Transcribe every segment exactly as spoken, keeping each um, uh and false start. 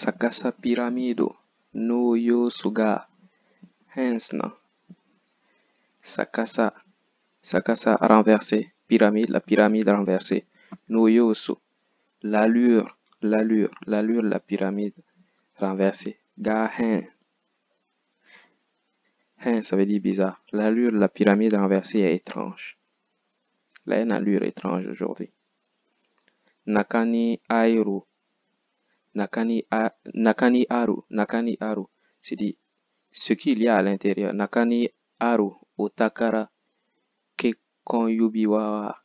Sakasa piramido no yo suga hensna. Sakasa Sakasa renversé, pyramide, la pyramide renversée. Noyosu, l'allure, l'allure, l'allure de la pyramide renversée. Ga hen, hen ça veut dire bizarre. L'allure de la pyramide renversée est étrange. Elle a une allure étrange aujourd'hui. Nakani Airu, Nakani, a, Nakani Aru, Nakani Aru, c'est dit ce qu'il y a à l'intérieur. Nakani Aru, Otakara, Kekon Yubiwa,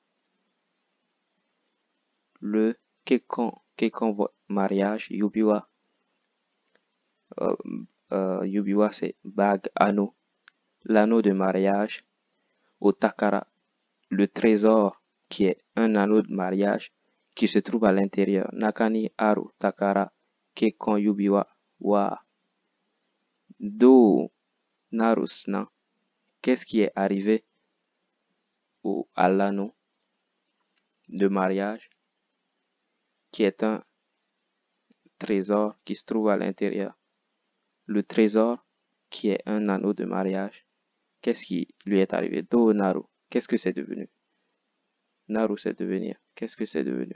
le Kekon, Kekon mariage, Yubiwa, euh, euh, Yubiwa c'est bague, anneau, l'anneau de mariage, Otakara, le trésor qui est un anneau de mariage qui se trouve à l'intérieur. Nakani Aru Takara Kekon Yubiwa wa Do Narusna. Qu'est-ce qui est arrivé au, à l'anneau de mariage qui est un trésor qui se trouve à l'intérieur? Le trésor qui est un anneau de mariage, qu'est-ce qui lui est arrivé? Do Naru, qu'est-ce que c'est devenu? Naru c'est devenir, qu'est-ce que c'est devenu?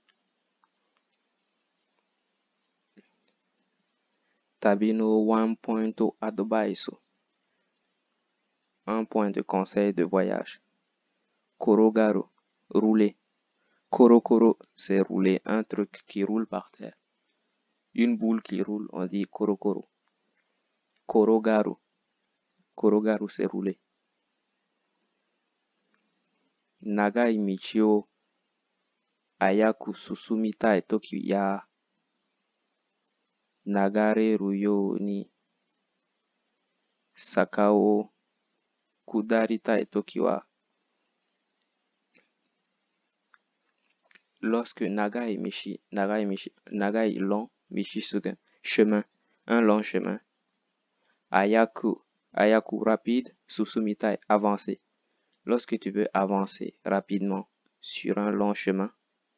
Tabino one point to advice, un point de conseil de voyage. Korogaru, rouler. Koro Koro, c'est rouler, un truc qui roule par terre. Une boule qui roule, on dit Koro Koro. Korogaru, Korogaru, c'est rouler. Nagai Michio Ayaku Susumita et Toki ya Nagare Ruyo ni Sakao Kudarita et Tokiwa. Lorsque Naga et Michi, Naga et Michi, Naga est long, Michi Suga, chemin, un long chemin. Ayaku, Ayaku rapide, Susumita est avancé. Lorsque tu veux avancer rapidement sur un long chemin,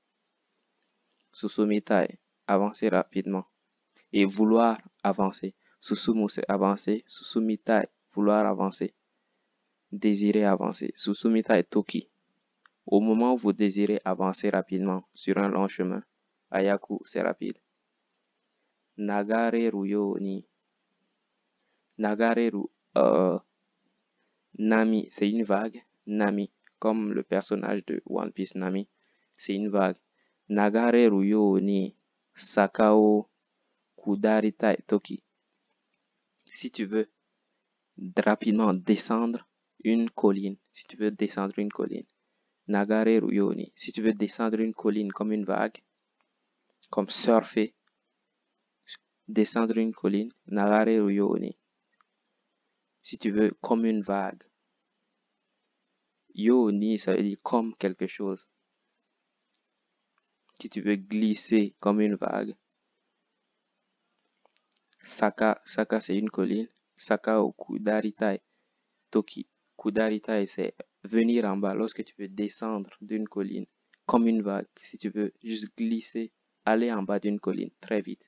Susumita est avancer rapidement. Et vouloir avancer. Susumu c'est avancer, Susumita est vouloir avancer. Désirer avancer. Susumita est Toki. Au moment où vous désirez avancer rapidement sur un long chemin, Ayaku, c'est rapide. Nagare Ruyo ni. Nagare Ru, euh, Nami, c'est une vague. Nami, comme le personnage de One Piece Nami, c'est une vague. Nagare Ruyo ni Sakao Kudarita et Toki. Si tu veux rapidement descendre une colline, si tu veux descendre une colline, Nagare Ruyoni. Si tu veux descendre une colline comme une vague, comme surfer, descendre une colline, Nagare Ruyoni. Si tu veux comme une vague, Yoni, ça veut dire comme quelque chose. Si tu veux glisser comme une vague, Saka, Saka c'est une colline, Saka au Kudaritai, Toki. Kudaritai c'est venir en bas lorsque tu veux descendre d'une colline comme une vague. Si tu veux juste glisser, aller en bas d'une colline très vite.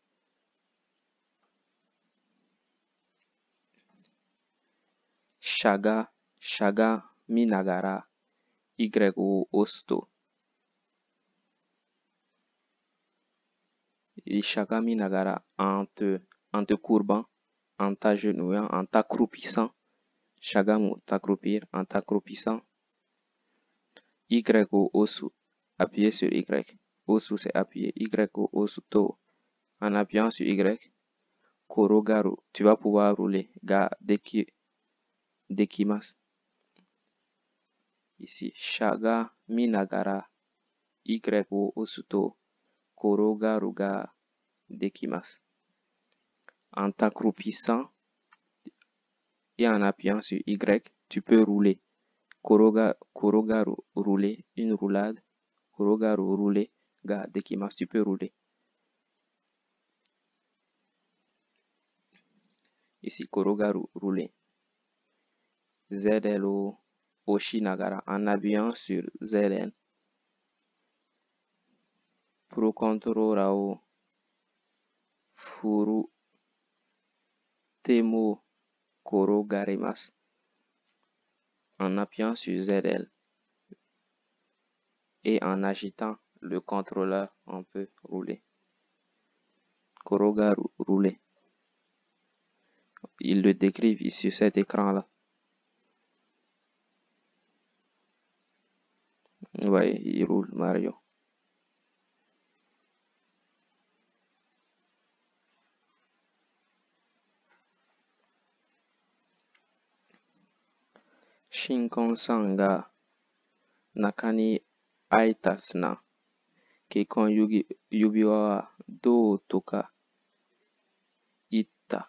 Shaga, Shaga Minagara, Y ou Osto. Et Shaga Minagara en te, en te courbant, en t'agenouillant, en t'accroupissant. Shagamu, t'accroupir, en t'accroupissant. Y ou Osu, appuyer sur Y. Osu c'est appuyer. Y ou Osu to, en appuyant sur Y. Korogaru, tu vas pouvoir rouler. Ga deki, dekimas. Ici, Shaga Minagara, Y ou Osu to, Korogaru ga dekimas. En t'accroupissant et en appuyant sur Y, tu peux rouler. Koroga, Korogaru, rouler, une roulade. Korogaru, rouler, ga dekimas, tu peux rouler. Ici, Korogaru, rouler. Z L O Oshinagara, en appuyant sur Z N. Pro control Rao Furu Temo Koro Garimas. En appuyant sur Z L et en agitant le contrôleur, on peut rouler. Koroga rouler. Ils le décrivent sur cet écran-là. Ouais, il roule Mario. Shinkonsan ga Nakani Aitasna Keikon Yugi Yubiwa Do Toka Ita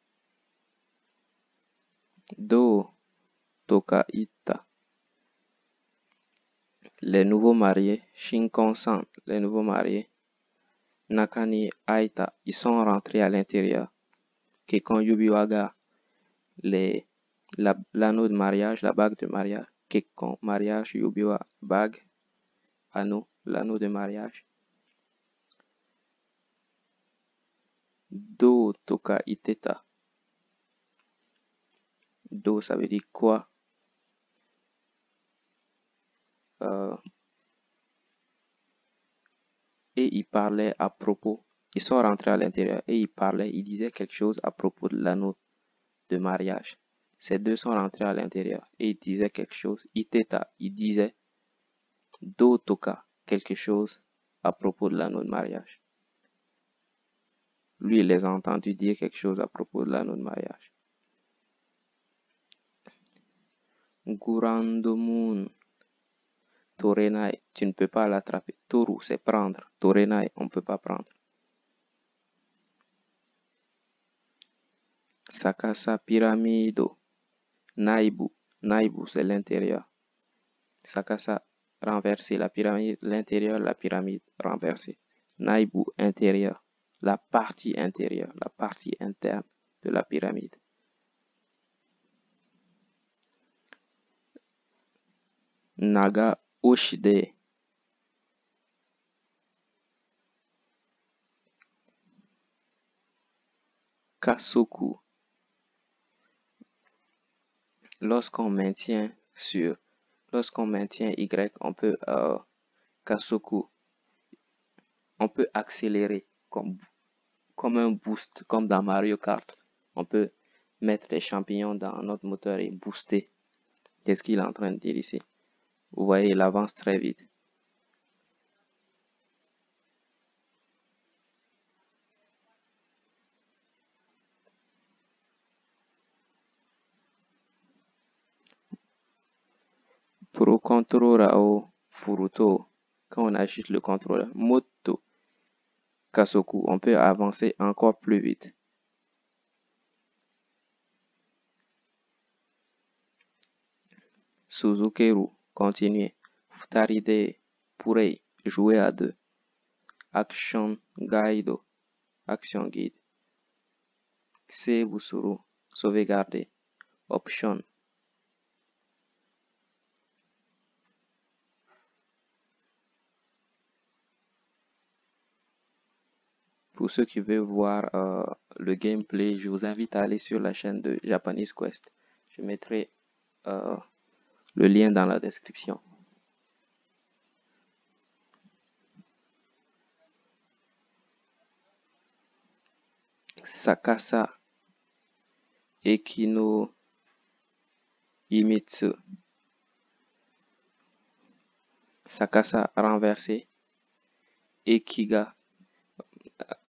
Do Toka Ita. Les nouveaux mariés, Shinkonsan, les nouveaux mariés, Nakani Aita, ils sont rentrés à l'intérieur. Keikon Yubiwaga, les la- l'anneau de mariage, la bague de mariage. Keikon, mariage, Yubiwa, bague, anneau, l'anneau de mariage. Do Toka Iteta. Do, ça veut dire quoi? Euh, et ils parlaient à propos. Ils sont rentrés à l'intérieur et ils parlaient, ils disaient quelque chose à propos de l'anneau de mariage. Ces deux sont rentrés à l'intérieur et ils disaient quelque chose. Iteta, il disait Do Toka, quelque chose à propos de l'anneau de mariage. Lui, il les a entendus dire quelque chose à propos de l'anneau de mariage. Gurandomun Torenai, tu ne peux pas l'attraper. Toru, c'est prendre. Torenai, on ne peut pas prendre. Sakasa Pyramido. Naibu. Naibu, c'est l'intérieur. Sakasa, renversé. La pyramide, l'intérieur, la pyramide, renversée. Naibu, intérieur. La partie intérieure, la partie interne de la pyramide. Naga Oshide. Kasoku. Lorsqu'on maintient sur, lorsqu'on maintient Y, on peut, euh, Kasoku, on peut accélérer comme, comme un boost, comme dans Mario Kart. On peut mettre des champignons dans notre moteur et booster. Qu'est-ce qu'il est en train de dire ici? Vous voyez, il avance très vite. Pro contrôleur au Furuto, quand on agite le contrôleur, Moto Kasoku, on peut avancer encore plus vite. Suzukeru, continuer. Futaride, Purei, jouer à deux. Action Guido, action guide. Seibusuru, sauvegarder. Option. Pour ceux qui veulent voir euh, le gameplay, je vous invite à aller sur la chaîne de Japanese Quest. Je mettrai euh, le lien dans la description. Sakasa Ekino Imitsu. Sakasa renversé. Ekiga